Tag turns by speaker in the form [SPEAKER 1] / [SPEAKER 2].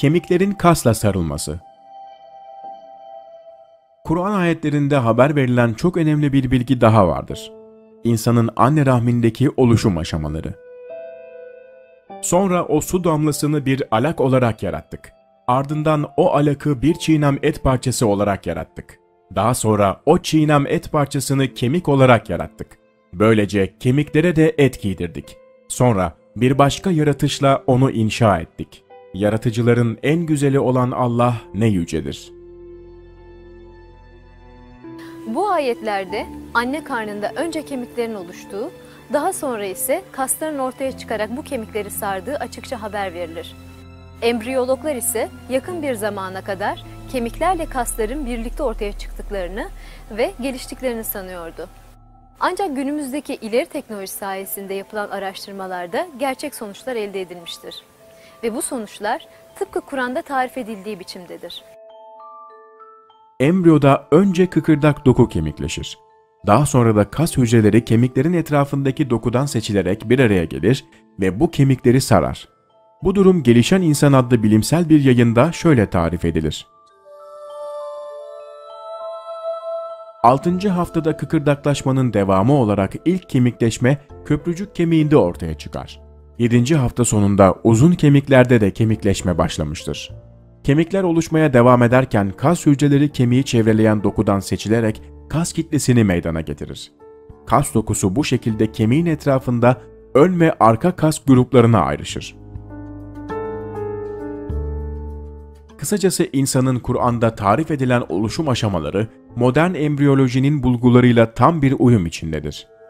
[SPEAKER 1] Kemiklerin kasla sarılması. Kur'an ayetlerinde haber verilen çok önemli bir bilgi daha vardır. İnsanın anne rahmindeki oluşum aşamaları. Sonra o su damlasını bir alak olarak yarattık. Ardından o alakı bir çiğnem et parçası olarak yarattık. Daha sonra o çiğnem et parçasını kemik olarak yarattık. Böylece kemiklere de et giydirdik. Sonra bir başka yaratışla onu inşa ettik. Yaratıcıların en güzeli olan Allah ne yücedir.
[SPEAKER 2] Bu ayetlerde anne karnında önce kemiklerin oluştuğu, daha sonra ise kasların ortaya çıkarak bu kemikleri sardığı açıkça haber verilir. Embriyologlar ise yakın bir zamana kadar kemiklerle kasların birlikte ortaya çıktıklarını ve geliştiklerini sanıyordu. Ancak günümüzdeki ileri teknoloji sayesinde yapılan araştırmalarda gerçek sonuçlar elde edilmiştir. Ve bu sonuçlar tıpkı Kur'an'da tarif edildiği biçimdedir.
[SPEAKER 1] Embriyoda önce kıkırdak doku kemikleşir. Daha sonra da kas hücreleri kemiklerin etrafındaki dokudan seçilerek bir araya gelir ve bu kemikleri sarar. Bu durum Gelişen İnsan adlı bilimsel bir yayında şöyle tarif edilir. 6. haftada kıkırdaklaşmanın devamı olarak ilk kemikleşme köprücük kemiğinde ortaya çıkar. 7. hafta sonunda uzun kemiklerde de kemikleşme başlamıştır. Kemikler oluşmaya devam ederken kas hücreleri kemiği çevreleyen dokudan seçilerek kas kitlesini meydana getirir. Kas dokusu bu şekilde kemiğin etrafında ön ve arka kas gruplarına ayrışır. Kısacası insanın Kur'an'da tarif edilen oluşum aşamaları modern embriyolojinin bulgularıyla tam bir uyum içindedir.